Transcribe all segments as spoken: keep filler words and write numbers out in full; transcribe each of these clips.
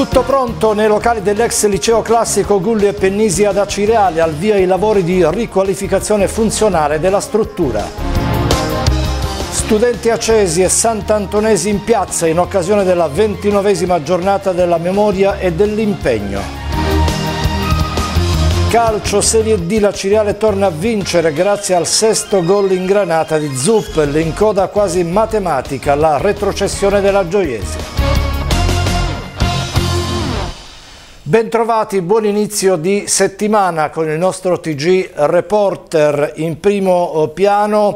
Tutto pronto nei locali dell'ex liceo classico Gulli e Pennisi ad Acireale, al via i lavori di riqualificazione funzionale della struttura. Studenti accesi e sant'antonesi in piazza in occasione della ventinovesima giornata della memoria e dell'impegno. Calcio Serie D, l'Acireale torna a vincere grazie al sesto gol in granata di Zuppel, in coda quasi matematica alla retrocessione della Gioiese. Bentrovati, buon inizio di settimana con il nostro T G Reporter. In primo piano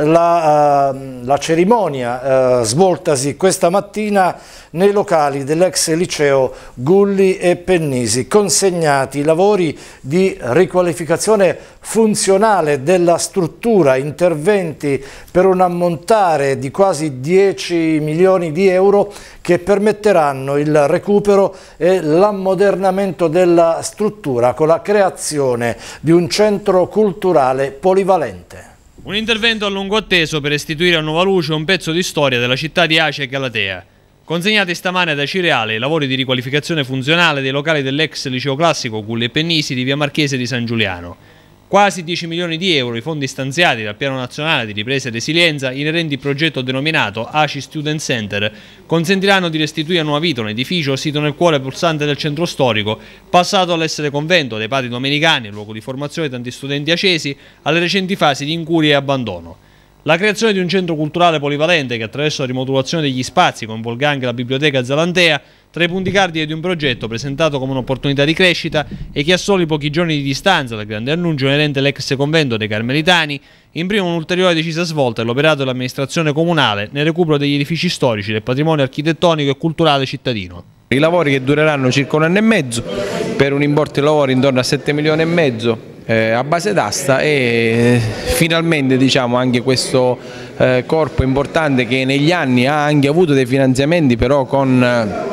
la, uh, la cerimonia uh, svoltasi questa mattina nei locali dell'ex liceo Gulli e Pennisi, consegnati i lavori di riqualificazione funzionale della struttura, interventi per un ammontare di quasi dieci milioni di euro che permetteranno il recupero e l'ammodernamento della struttura con la creazione di un centro culturale polivalente. Un intervento a lungo atteso per restituire a nuova luce un pezzo di storia della città di Aci e Galatea. Consegnati stamane ad Acireale i lavori di riqualificazione funzionale dei locali dell'ex liceo classico Gulli e Pennisi di via Marchese di San Giuliano. Quasi dieci milioni di euro i fondi stanziati dal Piano Nazionale di Ripresa e Resilienza inerenti il progetto denominato Aci Student Center consentiranno di restituire a nuova vita un edificio sito nel cuore pulsante del centro storico, passato all'essere convento dei padri domenicani, luogo di formazione di tanti studenti acesi, alle recenti fasi di incuria e abbandono. La creazione di un centro culturale polivalente che attraverso la rimodulazione degli spazi coinvolga anche la biblioteca Zalantea, tra i punti cardine di un progetto presentato come un'opportunità di crescita e che a soli pochi giorni di distanza dal grande annuncio inerente all'ex convento dei Carmelitani imprime un'ulteriore decisa svolta all'operato dell'amministrazione comunale nel recupero degli edifici storici del patrimonio architettonico e culturale cittadino. I lavori che dureranno circa un anno e mezzo per un importo di lavori intorno a sette milioni e mezzo eh, a base d'asta e finalmente diciamo anche questo eh, corpo importante che negli anni ha anche avuto dei finanziamenti però con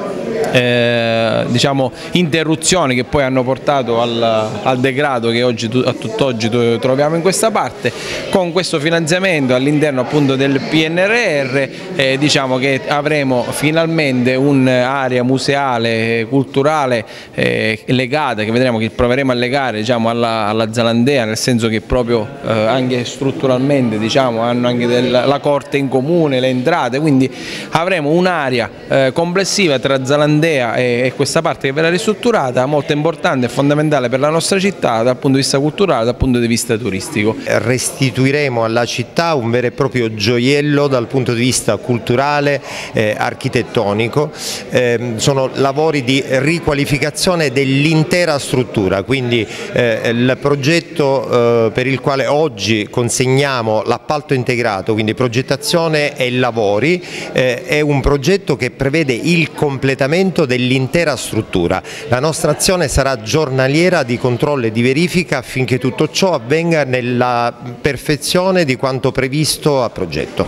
Eh, diciamo interruzioni che poi hanno portato al, al degrado che oggi, a tutt'oggi troviamo in questa parte. Con questo finanziamento all'interno appunto del P N R R eh, diciamo che avremo finalmente un'area museale, culturale eh, legata, che vedremo che proveremo a legare diciamo, alla, alla Zalandea, nel senso che proprio eh, anche strutturalmente diciamo, hanno anche della, la corte in comune, le entrate, quindi avremo un'area eh, complessiva tra Zalandea e questa parte che verrà ristrutturata, molto importante e fondamentale per la nostra città dal punto di vista culturale, dal punto di vista turistico. Restituiremo alla città un vero e proprio gioiello dal punto di vista culturale, eh, architettonico, eh, sono lavori di riqualificazione dell'intera struttura, quindi eh, il progetto eh, per il quale oggi consegniamo l'appalto integrato, quindi progettazione e lavori, eh, è un progetto che prevede il completamento dell'intera struttura. La nostra azione sarà giornaliera di controllo e di verifica affinché tutto ciò avvenga nella perfezione di quanto previsto a progetto.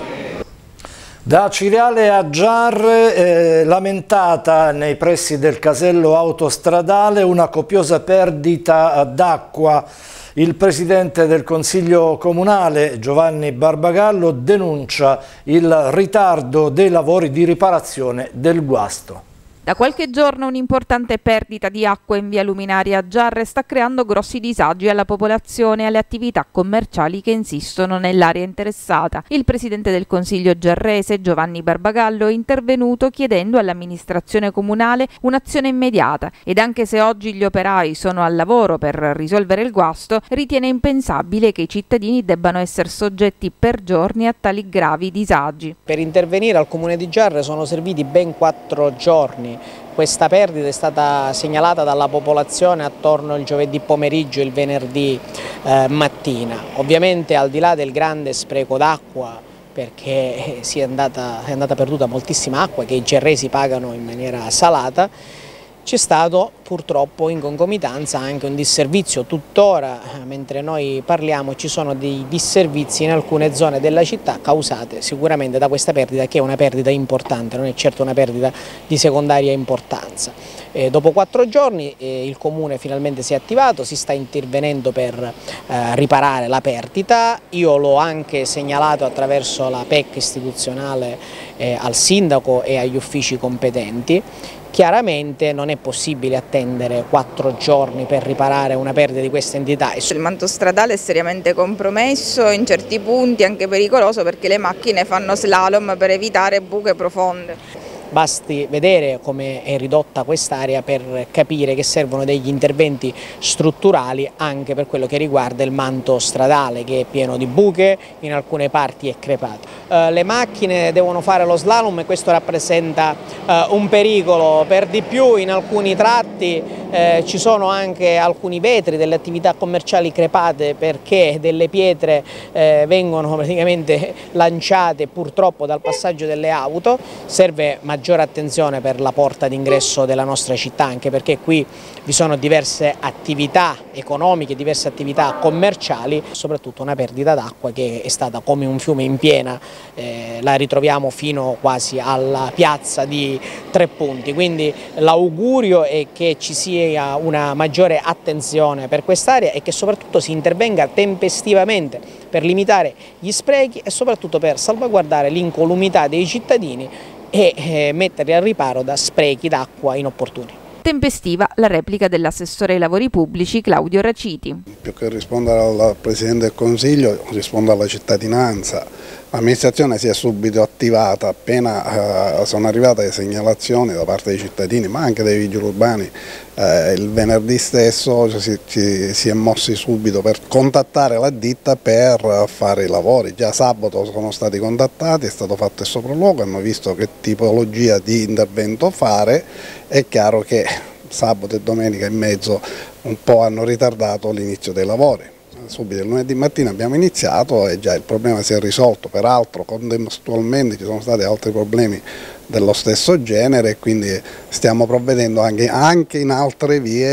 Da Acireale a Giarre, eh, lamentata nei pressi del casello autostradale una copiosa perdita d'acqua. Il presidente del Consiglio Comunale Giovanni Barbagallo denuncia il ritardo dei lavori di riparazione del guasto. Da qualche giorno un'importante perdita di acqua in via Luminaria a Giarre sta creando grossi disagi alla popolazione e alle attività commerciali che insistono nell'area interessata. Il presidente del Consiglio giarrese Giovanni Barbagallo è intervenuto chiedendo all'amministrazione comunale un'azione immediata ed anche se oggi gli operai sono al lavoro per risolvere il guasto, ritiene impensabile che i cittadini debbano essere soggetti per giorni a tali gravi disagi. Per intervenire al comune di Giarre sono serviti ben quattro giorni. Questa perdita è stata segnalata dalla popolazione attorno al giovedì pomeriggio e il venerdì eh, mattina. Ovviamente al di là del grande spreco d'acqua, perché si è andata, è andata perduta moltissima acqua che i gerresi pagano in maniera salata, c'è stato purtroppo in concomitanza anche un disservizio. Tuttora, mentre noi parliamo, ci sono dei disservizi in alcune zone della città causate sicuramente da questa perdita, che è una perdita importante, non è certo una perdita di secondaria importanza. Eh, dopo quattro giorni eh, il Comune finalmente si è attivato, si sta intervenendo per eh, riparare la perdita. Io l'ho anche segnalato attraverso la P E C istituzionale eh, al Sindaco e agli uffici competenti. Chiaramente non è possibile attendere quattro giorni per riparare una perdita di questa entità. Il manto stradale è seriamente compromesso, in certi punti anche pericoloso perché le macchine fanno slalom per evitare buche profonde. Basti vedere come è ridotta quest'area per capire che servono degli interventi strutturali anche per quello che riguarda il manto stradale, che è pieno di buche, in alcune parti è crepato. Eh, le macchine devono fare lo slalom e questo rappresenta eh, un pericolo, per di più in alcuni tratti eh, ci sono anche alcuni vetri delle attività commerciali crepate perché delle pietre eh, vengono praticamente lanciate purtroppo dal passaggio delle auto. Serve maggiore attenzione per la porta d'ingresso della nostra città, anche perché qui vi sono diverse attività economiche, diverse attività commerciali, soprattutto una perdita d'acqua che è stata come un fiume in piena, eh, la ritroviamo fino quasi alla piazza di Tre Punti, quindi l'augurio è che ci sia una maggiore attenzione per quest'area e che soprattutto si intervenga tempestivamente per limitare gli sprechi e soprattutto per salvaguardare l'incolumità dei cittadini e eh, metterli al riparo da sprechi d'acqua inopportuni. Tempestiva la replica dell'assessore ai lavori pubblici Claudio Raciti. Più che rispondere al Presidente del Consiglio, rispondo alla cittadinanza. L'amministrazione si è subito attivata appena eh, sono arrivate le segnalazioni da parte dei cittadini, ma anche dei vigili urbani. Eh, il venerdì stesso si, ci, si è mossi subito per contattare la ditta per fare i lavori. Già sabato sono stati contattati, è stato fatto il sopralluogo, hanno visto che tipologia di intervento fare. È chiaro che sabato e domenica e mezzo un po' hanno ritardato l'inizio dei lavori. Subito il lunedì mattina abbiamo iniziato e già il problema si è risolto, peraltro contestualmente ci sono stati altri problemi dello stesso genere e quindi stiamo provvedendo anche, anche in altre vie.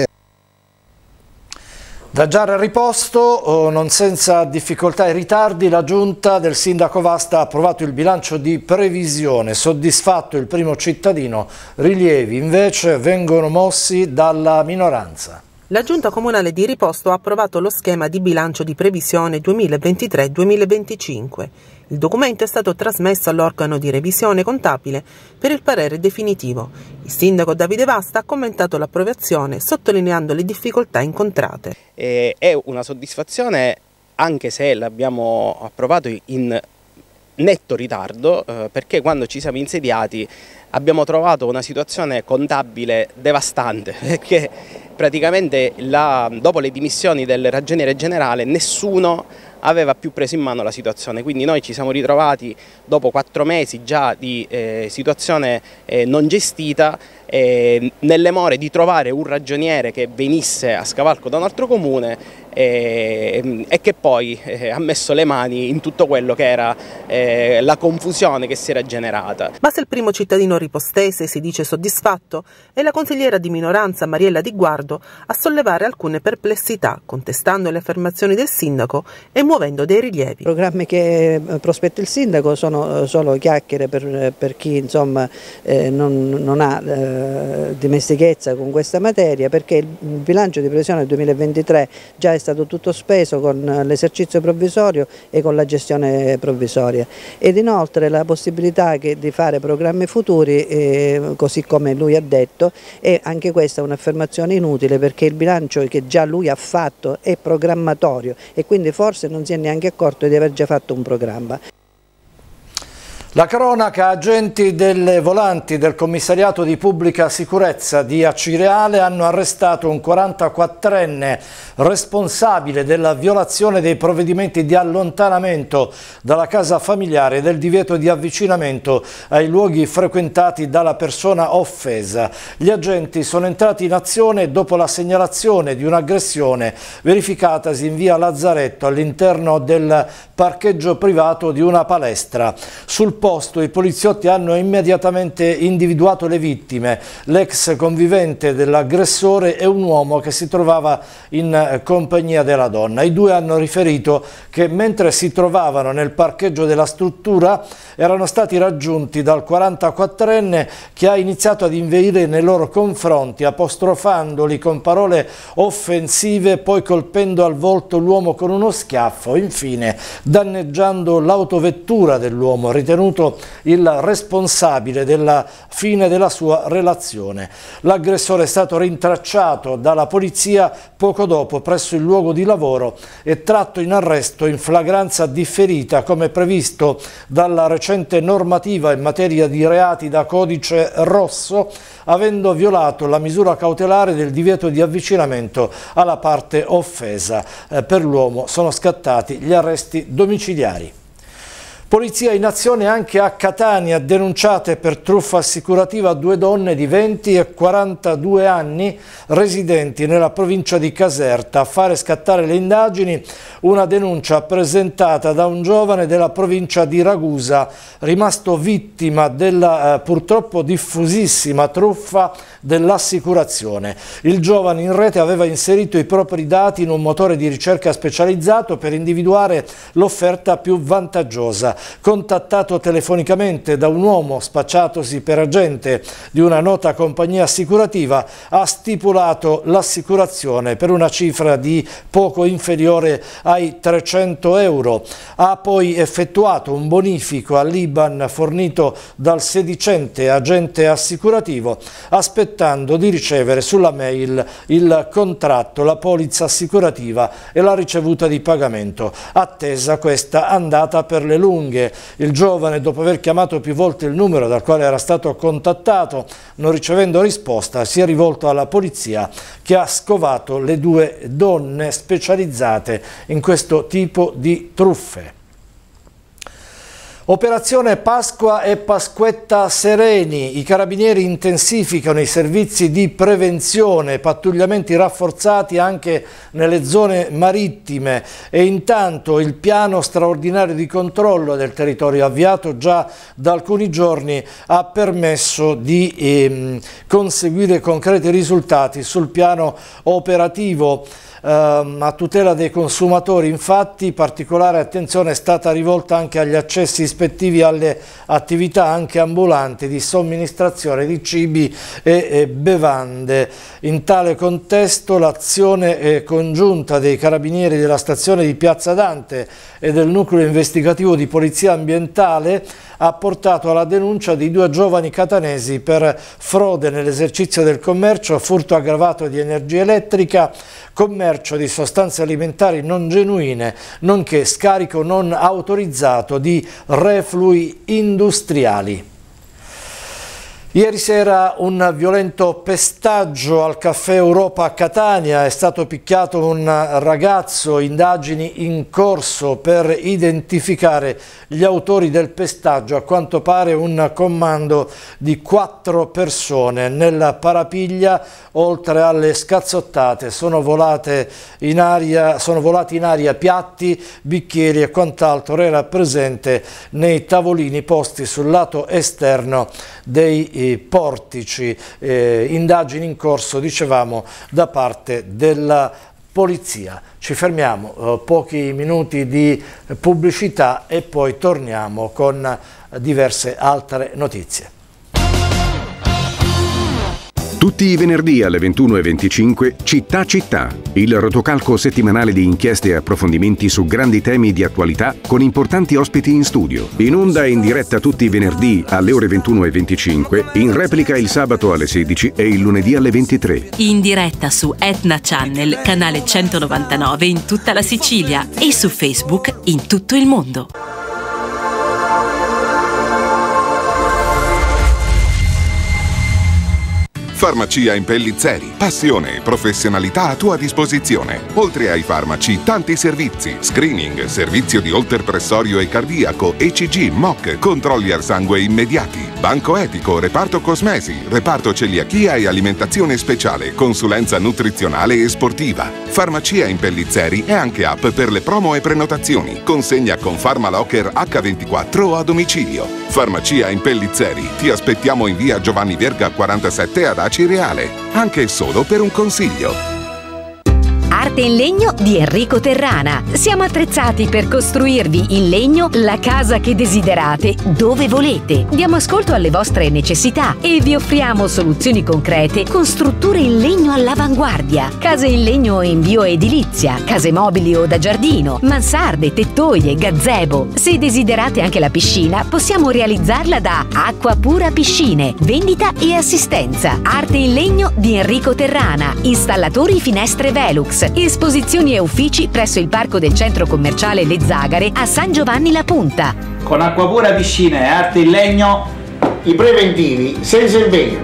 Da Giarre riposto, non senza difficoltà e ritardi, la giunta del sindaco Vasta ha approvato il bilancio di previsione. Soddisfatto il primo cittadino, rilievi invece vengono mossi dalla minoranza. La Giunta Comunale di Riposto ha approvato lo schema di bilancio di previsione duemilaventitré duemilaventicinque. Il documento è stato trasmesso all'organo di revisione contabile per il parere definitivo. Il sindaco Davide Vasta ha commentato l'approvazione sottolineando le difficoltà incontrate. Eh, è una soddisfazione anche se l'abbiamo approvato in netto ritardo eh, perché quando ci siamo insediati abbiamo trovato una situazione contabile devastante perché praticamente la, dopo le dimissioni del ragioniere generale nessuno aveva più preso in mano la situazione, quindi noi ci siamo ritrovati dopo quattro mesi già di eh, situazione eh, non gestita eh, nelle more di trovare un ragioniere che venisse a scavalco da un altro comune eh, e che poi eh, ha messo le mani in tutto quello che era eh, la confusione che si era generata. Ma se il primo cittadino ripostese si dice soddisfatto è la consigliera di minoranza Mariella Di Guardo a sollevare alcune perplessità contestando le affermazioni del sindaco e muovendo dei rilievi. I programmi che prospetta il sindaco sono solo chiacchiere per, per chi insomma, eh, non, non ha eh, dimestichezza con questa materia, perché il bilancio di previsione duemilaventitré già è stato tutto speso con l'esercizio provvisorio e con la gestione provvisoria ed inoltre la possibilità che, di fare programmi futuri eh, così come lui ha detto, è anche questa un'affermazione inutile perché il bilancio che già lui ha fatto è programmatorio e quindi forse non si è neanche accorto di aver già fatto un programma. La cronaca: agenti delle volanti del commissariato di pubblica sicurezza di Acireale hanno arrestato un quarantaquattrenne responsabile della violazione dei provvedimenti di allontanamento dalla casa familiare e del divieto di avvicinamento ai luoghi frequentati dalla persona offesa. Gli agenti sono entrati in azione dopo la segnalazione di un'aggressione verificatasi in via Lazzaretto all'interno del parcheggio privato di una palestra. Sul posto i poliziotti hanno immediatamente individuato le vittime, l'ex convivente dell'aggressore e un uomo che si trovava in compagnia della donna. I due hanno riferito che mentre si trovavano nel parcheggio della struttura erano stati raggiunti dal quarantaquattrenne che ha iniziato ad inveire nei loro confronti, apostrofandoli con parole offensive, poi colpendo al volto l'uomo con uno schiaffo, infine danneggiando l'autovettura dell'uomo ritenuto ritenuto il responsabile della fine della sua relazione. L'aggressore è stato rintracciato dalla polizia poco dopo presso il luogo di lavoro e tratto in arresto in flagranza differita come previsto dalla recente normativa in materia di reati da codice rosso, avendo violato la misura cautelare del divieto di avvicinamento alla parte offesa. Eh, per l'uomo sono scattati gli arresti domiciliari. Polizia in azione anche a Catania, denunciate per truffa assicurativa due donne di venti e quarantadue anni residenti nella provincia di Caserta. A fare scattare le indagini una denuncia presentata da un giovane della provincia di Ragusa, rimasto vittima della eh, purtroppo diffusissima truffa dell'assicurazione. Il giovane in rete aveva inserito i propri dati in un motore di ricerca specializzato per individuare l'offerta più vantaggiosa. Contattato telefonicamente da un uomo spacciatosi per agente di una nota compagnia assicurativa, ha stipulato l'assicurazione per una cifra di poco inferiore ai trecento euro. Ha poi effettuato un bonifico all'I B A N fornito dal sedicente agente assicurativo, aspettando di ricevere sulla mail il contratto, la polizza assicurativa e la ricevuta di pagamento. Attesa questa andata per le lunghe. Il giovane, dopo aver chiamato più volte il numero dal quale era stato contattato, non ricevendo risposta, si è rivolto alla polizia, che ha scovato le due donne specializzate in questo tipo di truffe. Operazione Pasqua e Pasquetta Sereni. I carabinieri intensificano i servizi di prevenzione, pattugliamenti rafforzati anche nelle zone marittime e intanto il piano straordinario di controllo del territorio avviato già da alcuni giorni ha permesso di ehm, conseguire concreti risultati sul piano operativo. A tutela dei consumatori, infatti, particolare attenzione è stata rivolta anche agli accessi ispettivi alle attività anche ambulanti di somministrazione di cibi e bevande. In tale contesto l'azione congiunta dei carabinieri della stazione di Piazza Dante e del nucleo investigativo di polizia ambientale ha portato alla denuncia di due giovani catanesi per frode nell'esercizio del commercio, furto aggravato di energia elettrica, commercio di sostanze alimentari non genuine, nonché scarico non autorizzato di reflui industriali. Ieri sera un violento pestaggio al Caffè Europa a Catania, è stato picchiato un ragazzo, indagini in corso per identificare gli autori del pestaggio, a quanto pare un commando di quattro persone. Nella parapiglia, oltre alle scazzottate, sono volate in aria, sono volati in aria piatti, bicchieri e quant'altro era presente nei tavolini posti sul lato esterno dei portici. Eh, indagini in corso, dicevamo, da parte della polizia. Ci fermiamo, eh, pochi minuti di pubblicità e poi torniamo con diverse altre notizie. Tutti i venerdì alle ventuno e venticinque Città Città, il rotocalco settimanale di inchieste e approfondimenti su grandi temi di attualità con importanti ospiti in studio. In onda e in diretta tutti i venerdì alle ore ventuno e venticinque, in replica il sabato alle sedici e il lunedì alle ventitré. In diretta su Etna Channel, canale centonovantanove in tutta la Sicilia e su Facebook in tutto il mondo. Farmacia Impellizzeri, passione e professionalità a tua disposizione. Oltre ai farmaci, tanti servizi: screening, servizio di olterpressorio e cardiaco, E C G, M O C, controlli al sangue immediati, banco etico, reparto cosmesi, reparto celiachia e alimentazione speciale, consulenza nutrizionale e sportiva. Farmacia Impellizzeri è anche app per le promo e prenotazioni. Consegna con Farmalocker acca ventiquattro o a domicilio. Farmacia Impellizzeri, ti aspettiamo in via Giovanni Verga quarantasette ad Acireale, anche solo per un consiglio. Arte in legno di Enrico Terrana. Siamo attrezzati per costruirvi in legno la casa che desiderate, dove volete. Diamo ascolto alle vostre necessità e vi offriamo soluzioni concrete con strutture in legno all'avanguardia. Case in legno in bioedilizia, case mobili o da giardino, mansarde, tettoie, gazebo. Se desiderate anche la piscina, possiamo realizzarla da Acqua Pura Piscine, vendita e assistenza. Arte in legno di Enrico Terrana, installatori finestre Velux, esposizioni e uffici presso il parco del centro commerciale Le Zagare a San Giovanni La Punta. Con Acqua Pura Piscine e Arte in legno, i preventivi senza impegno.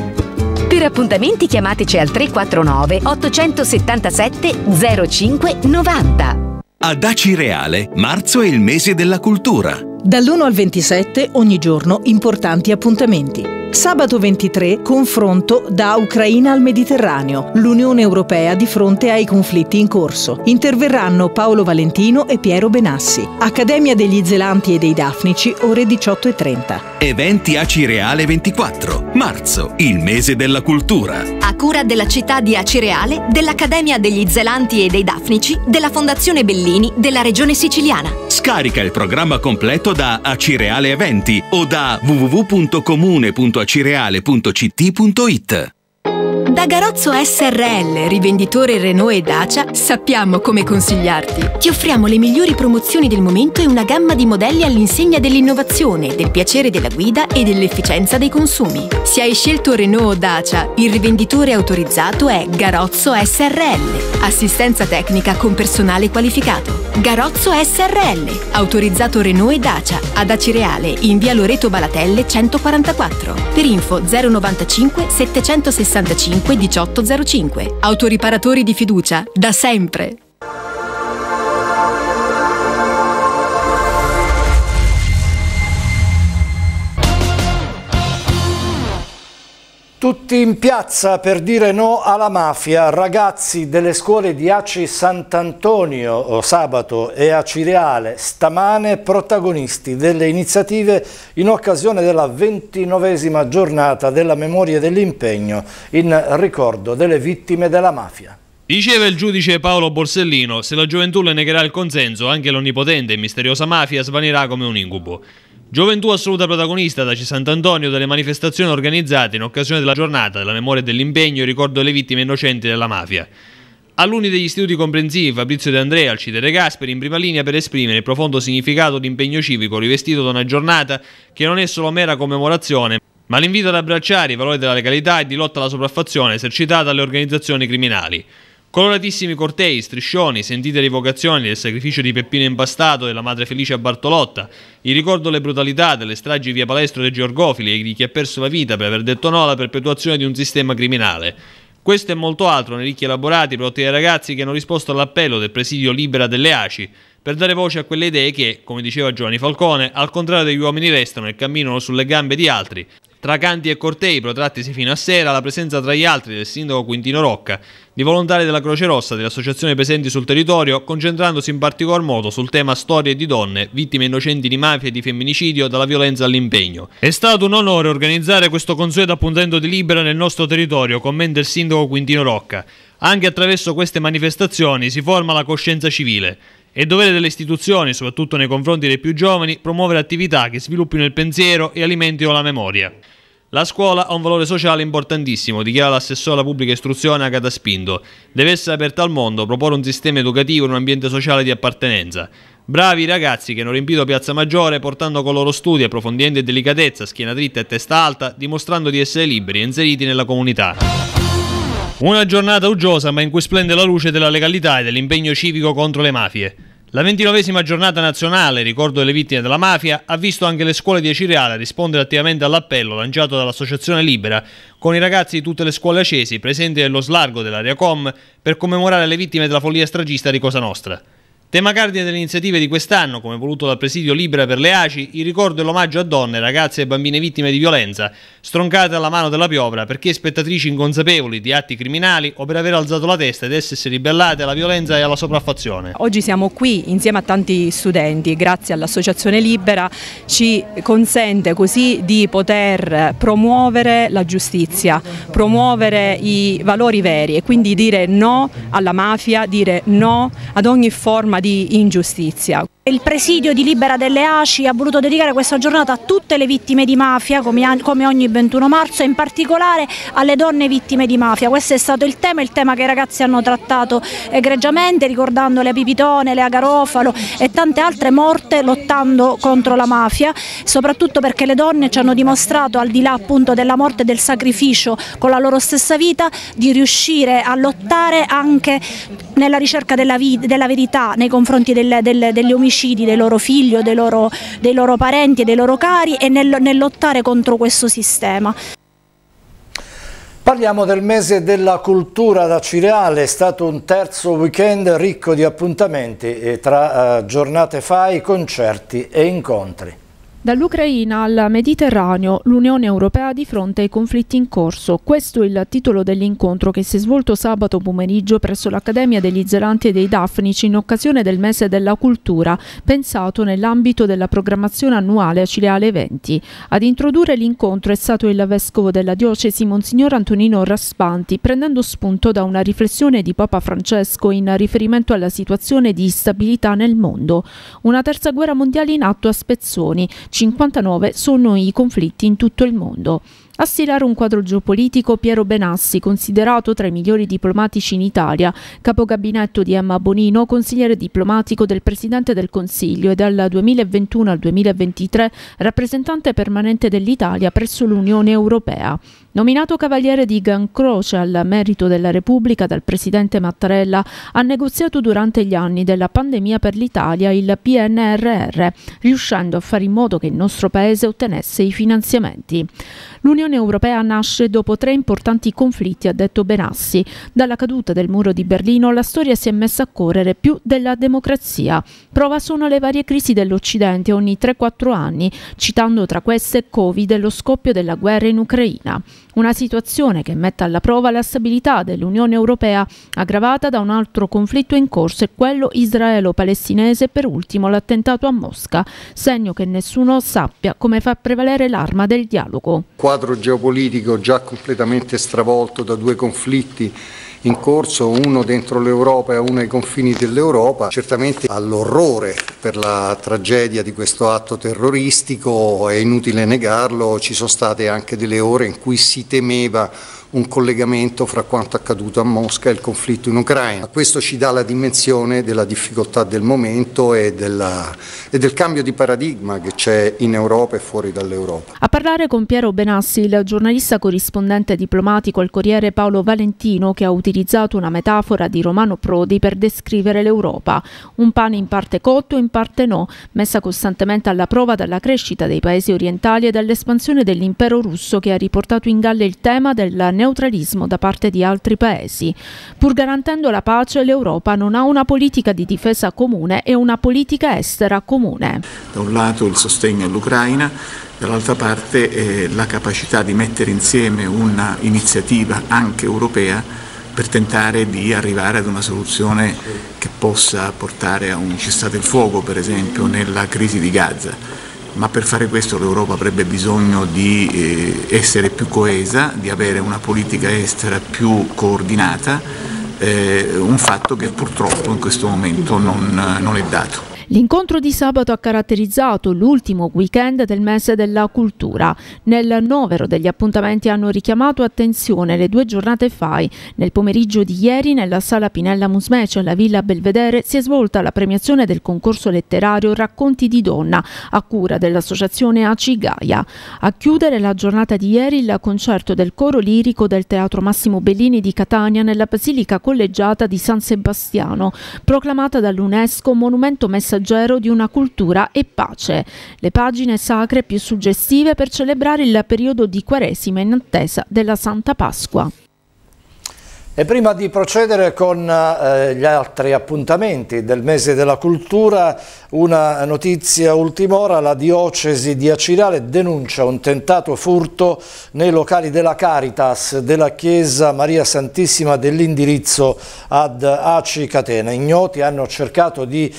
Per appuntamenti chiamateci al tre quattro nove ottocentosettantasette zero cinque novanta. Ad Acireale, marzo è il mese della cultura. Dall'uno al ventisette, ogni giorno, importanti appuntamenti. Sabato ventitré, confronto da Ucraina al Mediterraneo, l'Unione Europea di fronte ai conflitti in corso. Interverranno Paolo Valentino e Piero Benassi. Accademia degli Zelanti e dei Dafnici, ore diciotto e trenta. Eventi Acireale ventiquattro, marzo, il mese della cultura. A cura della città di Acireale, dell'Accademia degli Zelanti e dei Dafnici, della Fondazione Bellini, della Regione Siciliana. Scarica il programma completo da Acireale Eventi o da w w w punto comune punto acireale punto c t punto i t. Da Garozzo S R L, rivenditore Renault e Dacia, sappiamo come consigliarti. Ti offriamo le migliori promozioni del momento e una gamma di modelli all'insegna dell'innovazione, del piacere della guida e dell'efficienza dei consumi. Se hai scelto Renault o Dacia, il rivenditore autorizzato è Garozzo S R L. Assistenza tecnica con personale qualificato. Garozzo S R L, autorizzato Renault e Dacia, ad Acireale, in via Loreto Balatelle centoquarantaquattro. Per info zero novantacinque settecentosessantacinque diciotto zero cinque. Autoriparatori di fiducia, da sempre. Tutti in piazza per dire no alla mafia. Ragazzi delle scuole di Aci Sant'Antonio sabato e Acireale stamane protagonisti delle iniziative in occasione della ventinovesima giornata della memoria e dell'impegno in ricordo delle vittime della mafia. Diceva il giudice Paolo Borsellino: se la gioventù le negherà il consenso, anche l'onnipotente e misteriosa mafia svanirà come un incubo. Gioventù assoluta protagonista da Aci Sant'Antonio delle manifestazioni organizzate in occasione della giornata della memoria e dell'impegno in ricordo delle vittime innocenti della mafia. Alunni degli istituti comprensivi Fabrizio De Andrea, Alcide De Gasperi in prima linea per esprimere il profondo significato di impegno civico rivestito da una giornata che non è solo mera commemorazione, ma l'invito ad abbracciare i valori della legalità e di lotta alla sopraffazione esercitata dalle organizzazioni criminali. Coloratissimi cortei, striscioni, sentite rivocazioni del sacrificio di Peppino Impastato e della madre Felicia Bartolotta, il ricordo alle brutalità delle stragi via Palestro dei Georgofili e di chi ha perso la vita per aver detto no alla perpetuazione di un sistema criminale. Questo e molto altro nei ricchi elaborati prodotti dai ragazzi che hanno risposto all'appello del presidio Libera delle Aci per dare voce a quelle idee che, come diceva Giovanni Falcone, al contrario degli uomini restano e camminano sulle gambe di altri. Tra canti e cortei protrattisi fino a sera, la presenza tra gli altri del sindaco Quintino Rocca, di volontari della Croce Rossa e delle associazioni presenti sul territorio, concentrandosi in particolar modo sul tema storie di donne, vittime innocenti di mafia e di femminicidio dalla violenza all'impegno. È stato un onore organizzare questo consueto appuntamento di Libera nel nostro territorio, commenta il sindaco Quintino Rocca. Anche attraverso queste manifestazioni si forma la coscienza civile. È dovere delle istituzioni, soprattutto nei confronti dei più giovani, promuovere attività che sviluppino il pensiero e alimentino la memoria. La scuola ha un valore sociale importantissimo, dichiara l'assessore alla pubblica istruzione Agata Spindo. Deve essere aperta al mondo, proporre un sistema educativo in un ambiente sociale di appartenenza. Bravi i ragazzi che hanno riempito Piazza Maggiore portando con loro studi, approfondimento e delicatezza, schiena dritta e testa alta, dimostrando di essere liberi e inseriti nella comunità. Una giornata uggiosa ma in cui splende la luce della legalità e dell'impegno civico contro le mafie. La ventinovesima giornata nazionale, ricordo delle vittime della mafia, ha visto anche le scuole di Acireale rispondere attivamente all'appello lanciato dall'Associazione Libera, con i ragazzi di tutte le scuole acesi presenti nello slargo dell'area Com per commemorare le vittime della follia stragista di Cosa Nostra. Tema cardine delle iniziative di quest'anno, come voluto dal Presidio Libera per le A C I, il ricordo e l'omaggio a donne, ragazze e bambine vittime di violenza, stroncate alla mano della piovra perché spettatrici inconsapevoli di atti criminali o per aver alzato la testa ed essersi ribellate alla violenza e alla sopraffazione. Oggi siamo qui insieme a tanti studenti, grazie all'Associazione Libera ci consente così di poter promuovere la giustizia, promuovere i valori veri e quindi dire no alla mafia, dire no ad ogni forma di ingiustizia. Il Presidio di Libera delle A C I ha voluto dedicare questa giornata a tutte le vittime di mafia, come, come ogni ventuno marzo, e in particolare alle donne vittime di mafia. Questo è stato il tema, il tema che i ragazzi hanno trattato egregiamente, ricordando le Pipitone, le Garofalo e tante altre morte lottando contro la mafia, soprattutto perché le donne ci hanno dimostrato, al di là appunto della morte e del sacrificio con la loro stessa vita, di riuscire a lottare anche nella ricerca della, della verità nei confronti del, del, degli omicidi dei loro figli, dei loro, dei loro parenti e dei loro cari, e nel, nel lottare contro questo sistema. Parliamo del mese della cultura ad Acireale. È stato un terzo weekend ricco di appuntamenti tra uh, giornate fai, concerti e incontri. Dall'Ucraina al Mediterraneo, l'Unione Europea di fronte ai conflitti in corso. Questo è il titolo dell'incontro che si è svolto sabato pomeriggio presso l'Accademia degli Zelanti e dei Daffnici in occasione del Mese della Cultura, pensato nell'ambito della programmazione annuale Acireale Eventi. Ad introdurre l'incontro è stato il vescovo della diocesi Monsignor Antonino Raspanti, prendendo spunto da una riflessione di Papa Francesco in riferimento alla situazione di instabilità nel mondo. Una terza guerra mondiale in atto a spezzoni. cinquantanove sono i conflitti in tutto il mondo. A stilare un quadro geopolitico Piero Benassi, considerato tra i migliori diplomatici in Italia, capogabinetto di Emma Bonino, consigliere diplomatico del Presidente del Consiglio e dal duemilaventuno al duemilaventitré rappresentante permanente dell'Italia presso l'Unione Europea. Nominato Cavaliere di Gran Croce al Merito della Repubblica dal Presidente Mattarella, ha negoziato durante gli anni della pandemia per l'Italia il P N R R, riuscendo a fare in modo che il nostro Paese ottenesse i finanziamenti. L'Unione Europea nasce dopo tre importanti conflitti, ha detto Benassi. Dalla caduta del muro di Berlino la storia si è messa a correre più della democrazia. Prova sono le varie crisi dell'Occidente ogni tre quattro anni, citando tra queste Covid e lo scoppio della guerra in Ucraina. Una situazione che mette alla prova la stabilità dell'Unione Europea, aggravata da un altro conflitto in corso, e quello israelo-palestinese, per ultimo l'attentato a Mosca, segno che nessuno sappia come far prevalere l'arma del dialogo. Quadro geopolitico già completamente stravolto da due conflitti in corso, uno dentro l'Europa e uno ai confini dell'Europa. Certamente all'orrore per la tragedia di questo atto terroristico, è inutile negarlo, ci sono state anche delle ore in cui si temeva un collegamento fra quanto accaduto a Mosca e il conflitto in Ucraina. Questo ci dà la dimensione della difficoltà del momento e, della, e del cambio di paradigma che c'è in Europa e fuori dall'Europa. A parlare con Piero Benassi, il giornalista corrispondente diplomatico al Corriere Paolo Valentino, che ha utilizzato una metafora di Romano Prodi per descrivere l'Europa. Un pane in parte cotto e in parte no, messa costantemente alla prova dalla crescita dei paesi orientali e dall'espansione dell'impero russo, che ha riportato in galla il tema del neutralismo da parte di altri paesi. Pur garantendo la pace, l'Europa non ha una politica di difesa comune e una politica estera comune. Da un lato il sostegno all'Ucraina, dall'altra parte eh, la capacità di mettere insieme un'iniziativa anche europea per tentare di arrivare ad una soluzione che possa portare a un cessate il fuoco, per esempio, nella crisi di Gaza. Ma per fare questo l'Europa avrebbe bisogno di eh, essere più coesa, di avere una politica estera più coordinata, eh, un fatto che purtroppo in questo momento non, non è dato. L'incontro di sabato ha caratterizzato l'ultimo weekend del mese della cultura. Nel novero degli appuntamenti hanno richiamato attenzione le due giornate fai. Nel pomeriggio di ieri, nella sala Pinella Musmece alla Villa Belvedere, si è svolta la premiazione del concorso letterario Racconti di Donna, a cura dell'associazione A C I Gaia. A chiudere la giornata di ieri il concerto del coro lirico del Teatro Massimo Bellini di Catania nella Basilica Collegiata di San Sebastiano, proclamata dall'UNESCO monumento messaggero di una cultura e pace. Le pagine sacre più suggestive per celebrare il periodo di Quaresima in attesa della Santa Pasqua. E prima di procedere con eh, gli altri appuntamenti del mese della cultura, una notizia ultima ora: la diocesi di Acireale denuncia un tentato furto nei locali della Caritas della chiesa Maria Santissima dell'indirizzo ad Aci Catena. Ignoti hanno cercato di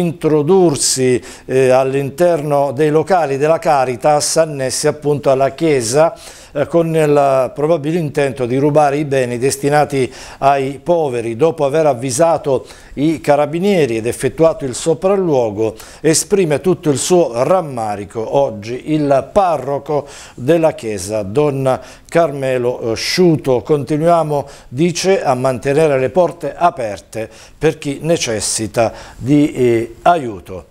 introdursi eh, all'interno dei locali della Caritas annessi appunto alla chiesa, con il probabile intento di rubare i beni destinati ai poveri. Dopo aver avvisato i carabinieri ed effettuato il sopralluogo, esprime tutto il suo rammarico oggi il parroco della chiesa, Don Carmelo Sciuto. Continuiamo, dice, a mantenere le porte aperte per chi necessita di eh, aiuto.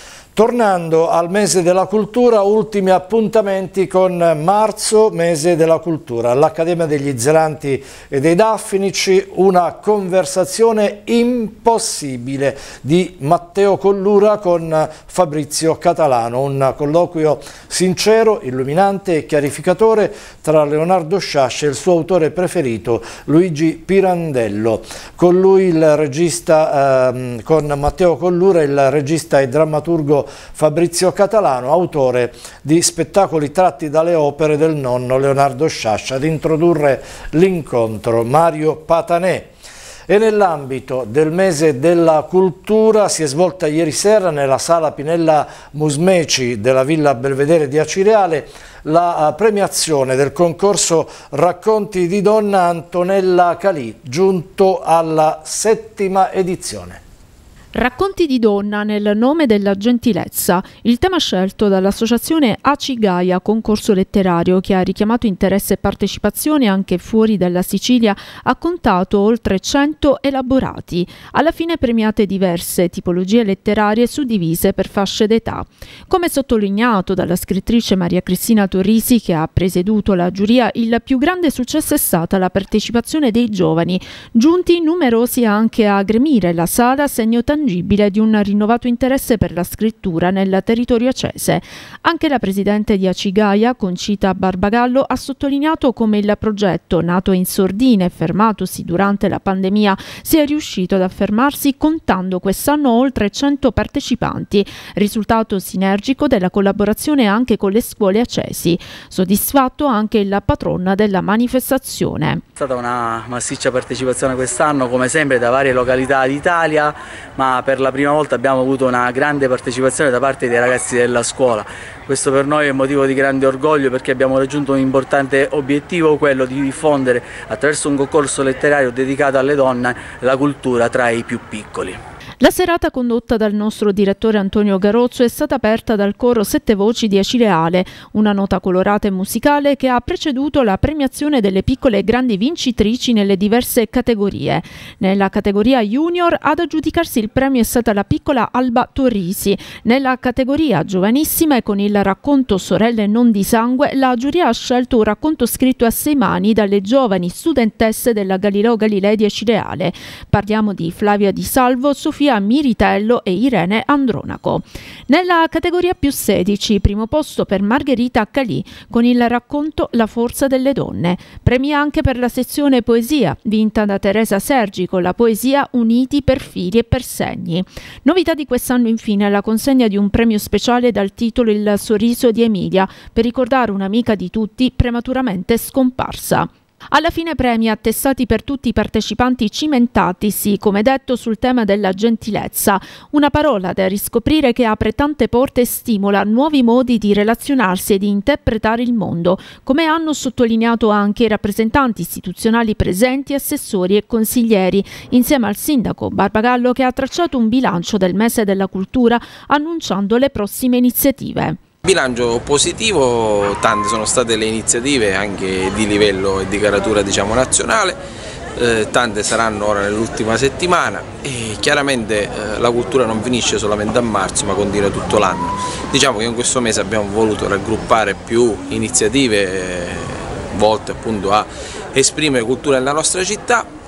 Tornando al mese della cultura, ultimi appuntamenti con marzo, mese della cultura. All'Accademia degli Zelanti e dei Daffnici, una conversazione impossibile di Matteo Collura con Fabrizio Catalano, un colloquio sincero, illuminante e chiarificatore tra Leonardo Sciascia e il suo autore preferito, Luigi Pirandello. Con lui il regista, eh, con Matteo Collura, il regista e drammaturgo Fabrizio Catalano, autore di spettacoli tratti dalle opere del nonno Leonardo Sciascia. Ad introdurre l'incontro Mario Patanè. E nell'ambito del mese della cultura si è svolta ieri sera nella sala Pinella Musmeci della Villa Belvedere di Acireale la premiazione del concorso Racconti di donna Antonella Calì, giunto alla settima edizione. Racconti di donna nel nome della gentilezza, il tema scelto dall'associazione Aci Gaia Concorso Letterario, che ha richiamato interesse e partecipazione anche fuori dalla Sicilia, ha contato oltre cento elaborati, alla fine premiate diverse tipologie letterarie suddivise per fasce d'età. Come sottolineato dalla scrittrice Maria Cristina Torrisi, che ha presieduto la giuria, il più grande successo è stata la partecipazione dei giovani, giunti numerosi anche a gremire la sala, segno tangibile di un rinnovato interesse per la scrittura nel territorio acese. Anche la presidente di Aci Gaia, Concita Barbagallo, ha sottolineato come il progetto, nato in sordina e fermatosi durante la pandemia, sia riuscito ad affermarsi contando quest'anno oltre cento partecipanti, risultato sinergico della collaborazione anche con le scuole acesi. Soddisfatto anche il patrona della manifestazione. È stata una massiccia partecipazione quest'anno, come sempre da varie località d'Italia, ma per la prima volta abbiamo avuto una grande partecipazione da parte dei ragazzi della scuola. Questo per noi è un motivo di grande orgoglio, perché abbiamo raggiunto un importante obiettivo, quello di diffondere attraverso un concorso letterario dedicato alle donne la cultura tra i più piccoli. La serata, condotta dal nostro direttore Antonio Garozzo, è stata aperta dal coro Sette Voci di Acireale, una nota colorata e musicale che ha preceduto la premiazione delle piccole e grandi vincitrici nelle diverse categorie. Nella categoria junior ad aggiudicarsi il premio è stata la piccola Alba Torrisi. Nella categoria giovanissima e con il racconto Sorelle non di sangue, la giuria ha scelto un racconto scritto a sei mani dalle giovani studentesse della Galileo Galilei di Acireale. Parliamo di Flavia Di Salvo, Sofia Miritello e Irene Andronaco. Nella categoria più sedici, primo posto per Margherita Calì con il racconto La forza delle donne. Premi anche per la sezione poesia, vinta da Teresa Sergi con la poesia Uniti per fili e per segni. Novità di quest'anno infine la consegna di un premio speciale dal titolo Il sorriso di Emilia, per ricordare un'amica di tutti prematuramente scomparsa. Alla fine premi attestati per tutti i partecipanti cimentatisi, come detto, sul tema della gentilezza, una parola da riscoprire che apre tante porte e stimola nuovi modi di relazionarsi e di interpretare il mondo, come hanno sottolineato anche i rappresentanti istituzionali presenti, assessori e consiglieri, insieme al sindaco Barbagallo, che ha tracciato un bilancio del mese della cultura annunciando le prossime iniziative. Bilancio positivo, tante sono state le iniziative anche di livello e di caratura, diciamo, nazionale, eh, tante saranno ora nell'ultima settimana e chiaramente eh, la cultura non finisce solamente a marzo ma continua tutto l'anno. Diciamo che in questo mese abbiamo voluto raggruppare più iniziative eh, volte appunto a esprimere cultura nella nostra città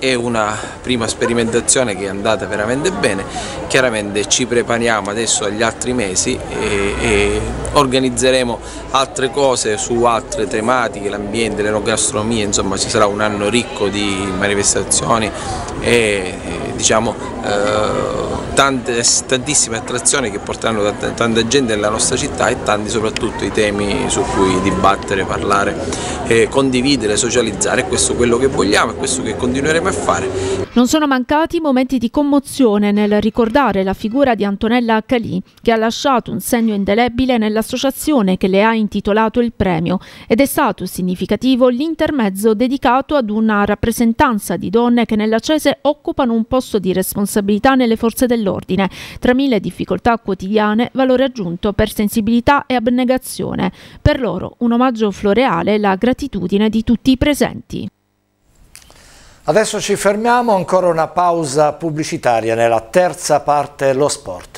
è una prima sperimentazione che è andata veramente bene. Chiaramente ci prepariamo adesso agli altri mesi e, e organizzeremo altre cose su altre tematiche, l'ambiente, l'enogastronomia, insomma ci sarà un anno ricco di manifestazioni e, e diciamo eh, tante, tantissime attrazioni che porteranno tanta, tanta gente nella nostra città e tanti soprattutto i temi su cui dibattere, parlare, eh, condividere, socializzare. E questo è quello che vogliamo e questo che continueremo a fare. Non sono mancati momenti di commozione nel ricordare la figura di Antonella Accalì, che ha lasciato un segno indelebile nell'associazione che le ha intitolato il premio, ed è stato significativo l'intermezzo dedicato ad una rappresentanza di donne che nella Cese occupano un posto di responsabilità nelle forze dell'ordine. Tra mille difficoltà quotidiane, valore aggiunto per sensibilità e abnegazione. Per loro un omaggio floreale e la gratitudine di tutti i presenti. Adesso ci fermiamo, ancora una pausa pubblicitaria nella terza parte lo sport.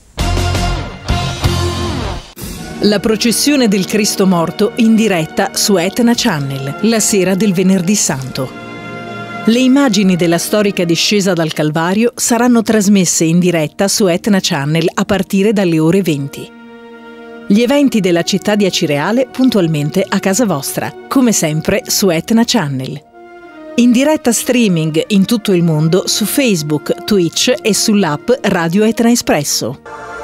La processione del Cristo morto in diretta su Etna Channel, la sera del Venerdì Santo. Le immagini della storica discesa dal Calvario saranno trasmesse in diretta su Etna Channel a partire dalle ore venti. Gli eventi della città di Acireale puntualmente a casa vostra, come sempre su Etna Channel. In diretta streaming in tutto il mondo su Facebook, Twitch e sull'app Radio Etna Espresso.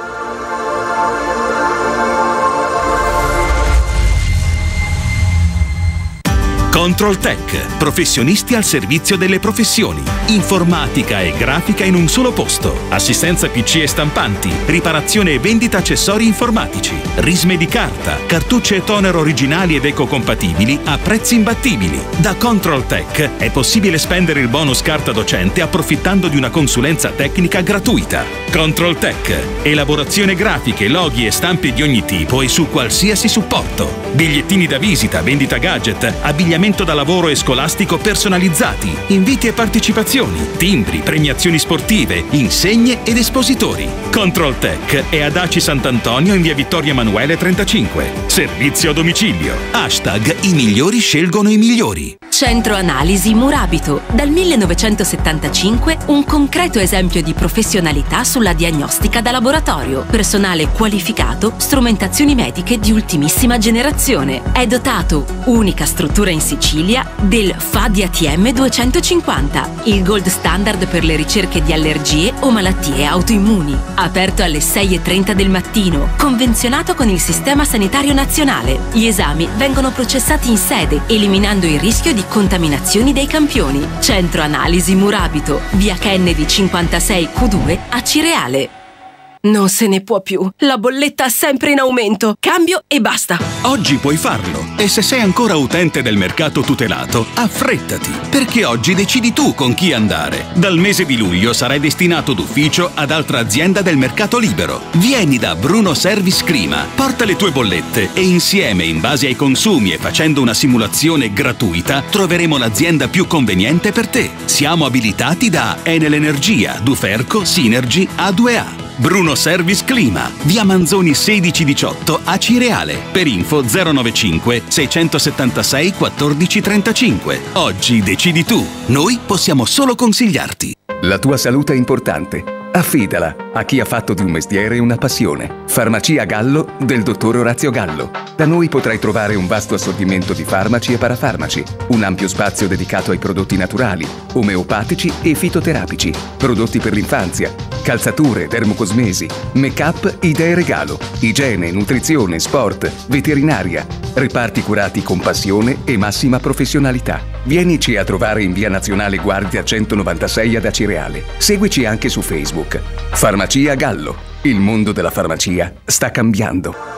Controltech, professionisti al servizio delle professioni. Informatica e grafica in un solo posto. Assistenza P C e stampanti, riparazione e vendita accessori informatici, risme di carta, cartucce e toner originali ed ecocompatibili a prezzi imbattibili. Da Controltech è possibile spendere il bonus carta docente approfittando di una consulenza tecnica gratuita. Controltech, elaborazione grafiche, loghi e stampe di ogni tipo e su qualsiasi supporto. Bigliettini da visita, vendita gadget, abbigliamento da lavoro e scolastico personalizzati, inviti e partecipazioni, timbri, premiazioni sportive, insegne ed espositori. Controltech è ad Aci Sant'Antonio in via Vittorio Emanuele trentacinque. Servizio a domicilio. Hashtag i migliori scelgono i migliori. Centro Analisi Murabito. Dal millenovecentosettantacinque un concreto esempio di professionalità sulla diagnostica da laboratorio. Personale qualificato, strumentazioni mediche di ultimissima generazione. È dotato, unica struttura in Sicilia, del F A D I A T M duecentocinquanta, il gold standard per le ricerche di allergie o malattie autoimmuni. Aperto alle sei e trenta del mattino, convenzionato con il Sistema Sanitario Nazionale. Gli esami vengono processati in sede, eliminando il rischio di contaminazioni dei campioni. Centro Analisi Murabito, via Kennedy cinquantasei Q due a Cireale. Non se ne può più. La bolletta è sempre in aumento. Cambio e basta. Oggi puoi farlo. E se sei ancora utente del mercato tutelato, affrettati, perché oggi decidi tu con chi andare. Dal mese di luglio sarai destinato d'ufficio ad altra azienda del mercato libero. Vieni da Bruno Service Clima, porta le tue bollette e insieme, in base ai consumi e facendo una simulazione gratuita, troveremo l'azienda più conveniente per te. Siamo abilitati da Enel Energia, Duferco, Synergy, A due A. Bruno Service Clima, via Manzoni sedici diciotto a Cireale. Per info zero novantacinque seicentosettantasei quattordici trentacinque. Oggi decidi tu, noi possiamo solo consigliarti. La tua salute è importante. Affidala a chi ha fatto di un mestiere una passione. Farmacia Gallo del dottor Orazio Gallo. Da noi potrai trovare un vasto assortimento di farmaci e parafarmaci, un ampio spazio dedicato ai prodotti naturali, omeopatici e fitoterapici, prodotti per l'infanzia, calzature, dermocosmesi, make-up, idee regalo, igiene, nutrizione, sport, veterinaria, reparti curati con passione e massima professionalità. Vienici a trovare in via Nazionale Guardia centonovantasei ad Acireale. Seguici anche su Facebook. Farmacia Gallo. Il mondo della farmacia sta cambiando.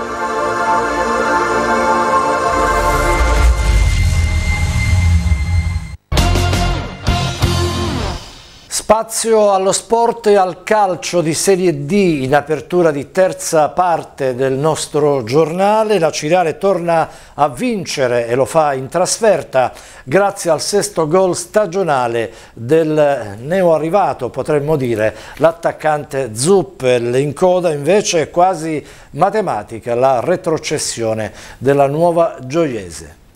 Spazio allo sport e al calcio di Serie D in apertura di terza parte del nostro giornale. La Cireale torna a vincere e lo fa in trasferta grazie al sesto gol stagionale del neoarrivato, potremmo dire, l'attaccante Zuppel. In coda invece è quasi matematica la retrocessione della Nuova Gioiese.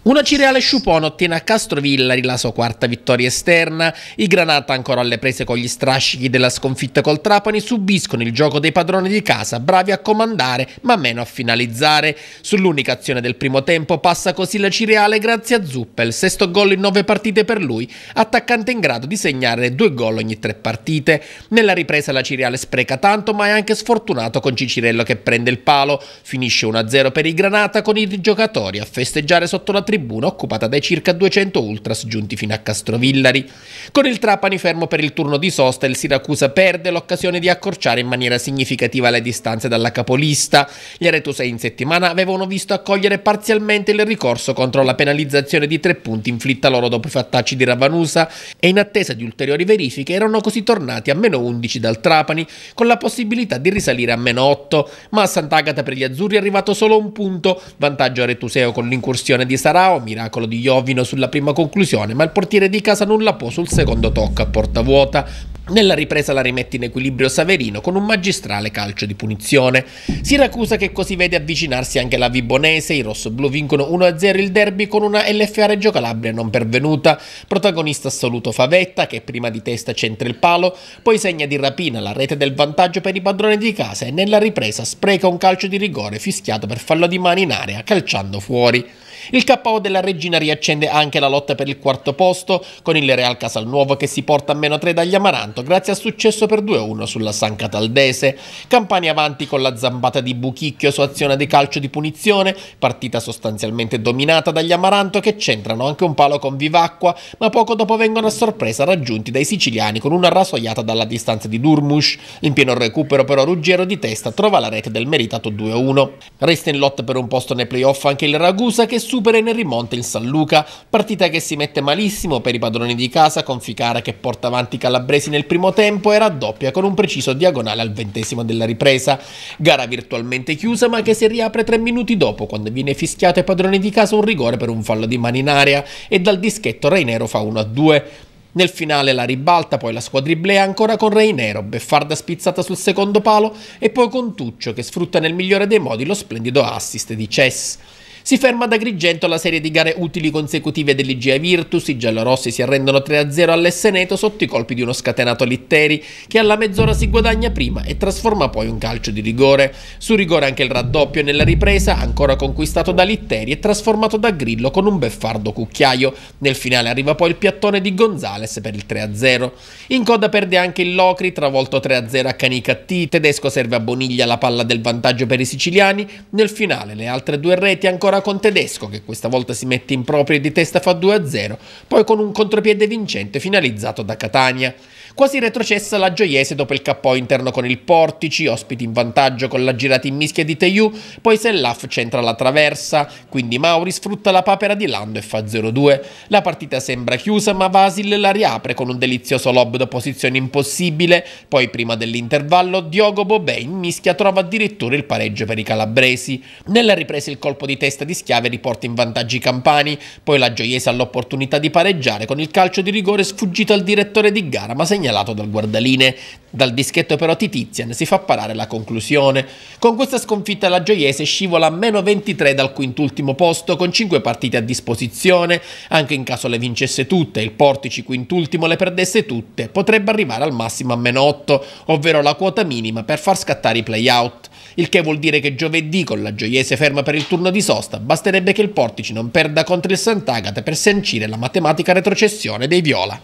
Una Cireale Sciupone ottiene a Castrovillari la sua quarta vittoria esterna. I Granata, ancora alle prese con gli strascichi della sconfitta col Trapani, subiscono il gioco dei padroni di casa, bravi a comandare ma meno a finalizzare. Sull'unica azione del primo tempo passa così la Cireale grazie a Zuppel, sesto gol in nove partite per lui, attaccante in grado di segnare due gol ogni tre partite. Nella ripresa la Cireale spreca tanto ma è anche sfortunato con Cicirello che prende il palo. Finisce uno a zero per i Granata con i giocatori a festeggiare sotto la tribuna occupata dai circa duecento ultras giunti fino a Castrovillari. Con il Trapani fermo per il turno di sosta, il Siracusa perde l'occasione di accorciare in maniera significativa le distanze dalla capolista. Gli aretusei in settimana avevano visto accogliere parzialmente il ricorso contro la penalizzazione di tre punti inflitta loro dopo i fattacci di Ravanusa e in attesa di ulteriori verifiche erano così tornati a meno undici dal Trapani con la possibilità di risalire a meno otto, ma a Sant'Agata per gli azzurri è arrivato solo un punto, vantaggio aretuseo con l'incursione di Sarao, miracolo di Iovino sulla prima conclusione, ma il portiere di casa nulla può sul secondo tocco a porta vuota. Nella ripresa la rimette in equilibrio Saverino con un magistrale calcio di punizione. Siracusa che così vede avvicinarsi anche la Vibonese, i rossoblù vincono uno a zero il derby con una L F A Reggio Calabria non pervenuta. Protagonista assoluto Favetta che prima di testa centra il palo, poi segna di rapina la rete del vantaggio per i padroni di casa e nella ripresa spreca un calcio di rigore fischiato per fallo di mano in area calciando fuori. Il K O della Regina riaccende anche la lotta per il quarto posto, con il Real Casalnuovo che si porta a meno tre dagli Amaranto grazie al successo per due a uno sulla San Cataldese. Campani avanti con la zampata di Buchicchio su azione di calcio di punizione, partita sostanzialmente dominata dagli Amaranto che centrano anche un palo con Vivacqua, ma poco dopo vengono a sorpresa raggiunti dai siciliani con una rasoiata dalla distanza di Durmush. In pieno recupero però Ruggiero di testa trova la rete del meritato due a uno. Resta in lotta per un posto nei playoff anche il Ragusa che supera e ne rimonta il San Luca, partita che si mette malissimo per i padroni di casa con Ficara che porta avanti i calabresi nel primo tempo e raddoppia con un preciso diagonale al ventesimo della ripresa. Gara virtualmente chiusa ma che si riapre tre minuti dopo quando viene fischiato ai padroni di casa un rigore per un fallo di mano in area e dal dischetto Reinero fa uno a due. Nel finale la ribalta poi la squadriblea ancora con Reinero, beffarda spizzata sul secondo palo e poi con Tuccio che sfrutta nel migliore dei modi lo splendido assist di Cess. Si ferma ad Agrigento la serie di gare utili consecutive dell'I G A Virtus, i giallorossi si arrendono tre a zero all'Esseneto sotto i colpi di uno scatenato Litteri che alla mezz'ora si guadagna prima e trasforma poi un calcio di rigore. Su rigore anche il raddoppio nella ripresa, ancora conquistato da Litteri e trasformato da Grillo con un beffardo Cucchiaio. Nel finale arriva poi il piattone di Gonzales per il tre a zero. In coda perde anche il Locri, travolto tre a zero a Canicattì, Tedesco serve a Boniglia la palla del vantaggio per i siciliani. Nel finale le altre due reti ancora con Tedesco che questa volta si mette in proprio e di testa fa due a zero, poi con un contropiede vincente finalizzato da Catania. Quasi retrocessa la Gioiese dopo il K O interno con il Portici, ospiti in vantaggio con la girata in mischia di Teiu, poi Sellaf centra la traversa, quindi Mauri sfrutta la papera di Lando e fa zero a due. La partita sembra chiusa ma Vasil la riapre con un delizioso lob da posizione impossibile, poi prima dell'intervallo Diogo Bobè in mischia trova addirittura il pareggio per i calabresi. Nella ripresa il colpo di testa di Schiave riporta in vantaggio i campani, poi la Gioiese ha l'opportunità di pareggiare con il calcio di rigore sfuggito al direttore di gara ma segnalato dal guardaline. Dal dischetto però Titizian si fa parare la conclusione. Con questa sconfitta la Gioiese scivola a meno ventitré dal quintultimo posto con cinque partite a disposizione. Anche in caso le vincesse tutte e il Portici quintultimo le perdesse tutte, potrebbe arrivare al massimo a meno otto, ovvero la quota minima per far scattare i play-out. Il che vuol dire che giovedì con la Gioiese ferma per il turno di sosta basterebbe che il Portici non perda contro il Sant'Agata per sancire la matematica retrocessione dei viola.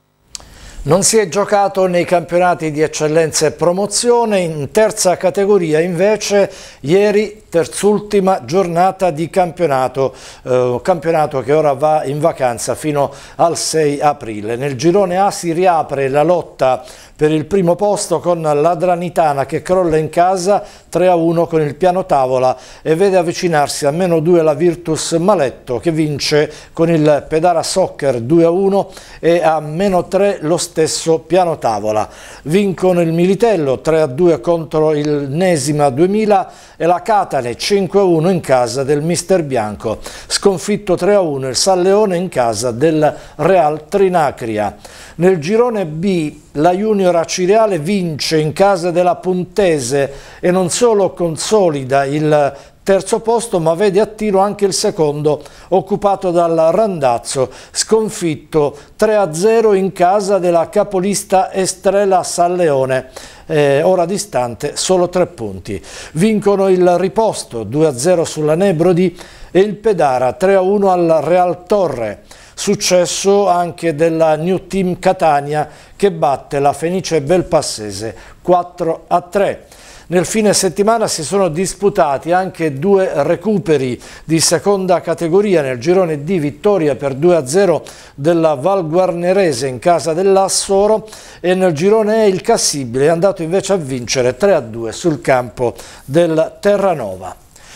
Non si è giocato nei campionati di eccellenza e promozione, in terza categoria invece ieri terzultima giornata di campionato, eh, campionato che ora va in vacanza fino al sei aprile. Nel girone A si riapre la lotta per il primo posto con l'Adranitana che crolla in casa tre a uno con il piano tavola e vede avvicinarsi a meno due la Virtus Maletto che vince con il Pedara Soccer due a uno e a meno tre lo stesso piano tavola. Vincono il Militello tre a due contro il Nesima duemila e la Catane cinque a uno in casa del Mister Bianco. Sconfitto tre a uno il San Leone in casa del Real Trinacria. Nel girone B la Junior Acireale vince in casa della Puntese e non solo consolida il terzo posto, ma vede a tiro anche il secondo, occupato dal Randazzo, sconfitto tre a zero in casa della capolista Estrella Salleone. Eh, ora distante solo tre punti. Vincono il Riposto due a zero sulla Nebrodi e il Pedara tre a uno al Real Torre. Successo anche della New Team Catania che batte la Fenice Belpassese quattro a tre. Nel fine settimana si sono disputati anche due recuperi di seconda categoria. Nel girone D vittoria per due a zero della Val Guarnerese in casa dell'Assoro, e nel girone E il Cassibile è andato invece a vincere tre a due sul campo del Terranova.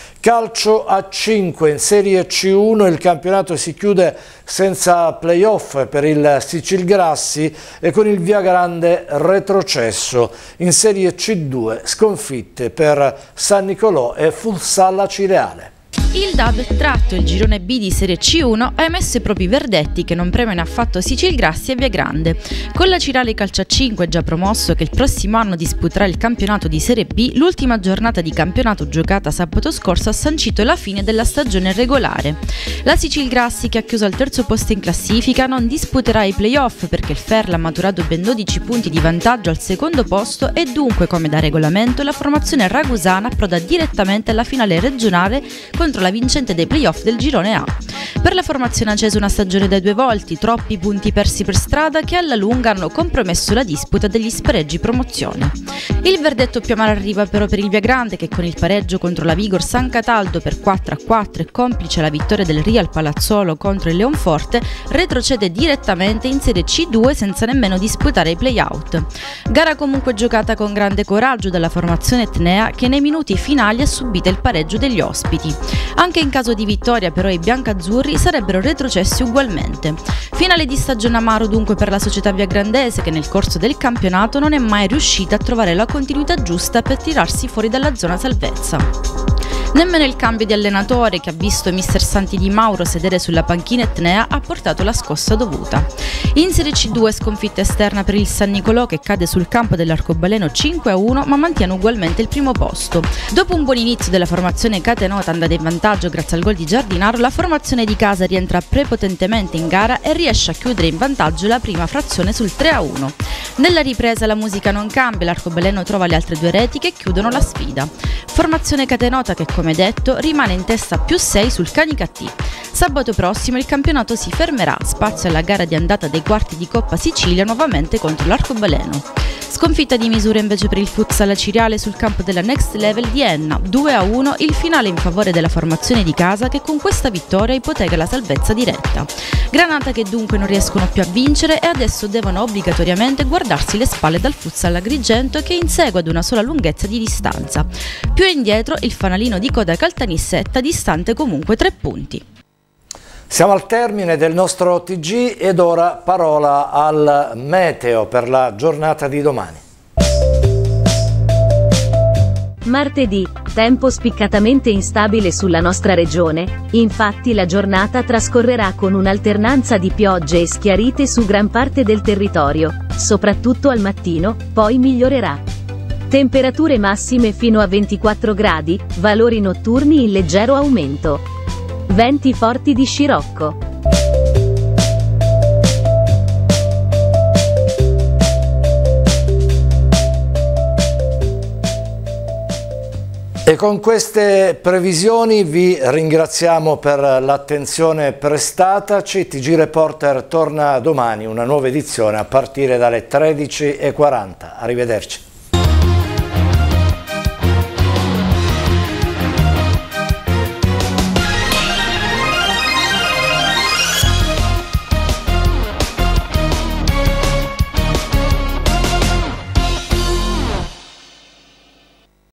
Calcio a cinque in Serie C uno, il campionato si chiude senza playoff per il Sicilgrassi e con il Viagrande retrocesso. In Serie C due sconfitte per San Nicolò e Futsal Cireale. Il D A D, tratto il girone B di Serie C uno, ha emesso i propri verdetti che non premiano affatto Sicilgrassi e Viagrande. Con la Cireale Calcio a cinque, già promosso, che il prossimo anno disputerà il campionato di Serie B, l'ultima giornata di campionato giocata sabato scorso ha sancito la fine della stagione regolare. La Sicilgrassi, che ha chiuso al terzo posto in classifica, non disputerà i playoff perché il Ferla ha maturato ben dodici punti di vantaggio al secondo posto e dunque, come da regolamento, la formazione ragusana approda direttamente alla finale regionale contro la vincente dei playoff del girone A. Per la formazione accesa una stagione dai due volti, troppi punti persi per strada che alla lunga hanno compromesso la disputa degli spareggi promozione. Il verdetto più amaro arriva però per il Viagrande, che con il pareggio contro la Vigor San Cataldo per quattro a quattro e complice la vittoria del Real Palazzolo contro il Leonforte, retrocede direttamente in Serie C due senza nemmeno disputare i play-out. Gara comunque giocata con grande coraggio dalla formazione etnea, che nei minuti finali ha subito il pareggio degli ospiti. Anche in caso di vittoria però i biancazzurri sarebbero retrocessi ugualmente. Finale di stagione amaro dunque per la società viagrandese, che nel corso del campionato non è mai riuscita a trovare la continuità giusta per tirarsi fuori dalla zona salvezza. Nemmeno il cambio di allenatore, che ha visto mister Santi Di Mauro sedere sulla panchina etnea, ha portato la scossa dovuta. In Serie C due sconfitta esterna per il San Nicolò, che cade sul campo dell'Arcobaleno cinque a uno ma mantiene ugualmente il primo posto. Dopo un buon inizio della formazione catenota andata in vantaggio grazie al gol di Giardinaro, la formazione di casa rientra prepotentemente in gara e riesce a chiudere in vantaggio la prima frazione sul tre a uno. Nella ripresa la musica non cambia, l'Arcobaleno trova le altre due reti che chiudono la sfida. Formazione catenota che, come detto, rimane in testa più sei sul Canicattì. Sabato prossimo il campionato si fermerà, spazio alla gara di andata dei quarti di Coppa Sicilia nuovamente contro l'Arcobaleno. Sconfitta di misura invece per il Futsal Cireale sul campo della Next Level di Enna, due a uno il finale in favore della formazione di casa, che con questa vittoria ipoteca la salvezza diretta. Granata che dunque non riescono più a vincere e adesso devono obbligatoriamente guardarsi le spalle dal Futsal Agrigento, che insegue ad una sola lunghezza di distanza. Più indietro il fanalino di coda Caltanissetta, distante comunque tre punti. Siamo al termine del nostro T G ed ora parola al meteo per la giornata di domani. Martedì, tempo spiccatamente instabile sulla nostra regione, infatti la giornata trascorrerà con un'alternanza di piogge e schiarite su gran parte del territorio, soprattutto al mattino, poi migliorerà. Temperature massime fino a ventiquattro gradi, valori notturni in leggero aumento. Venti forti di scirocco. E con queste previsioni vi ringraziamo per l'attenzione prestataci. T G Reporter torna domani, una nuova edizione a partire dalle tredici e quaranta. Arrivederci.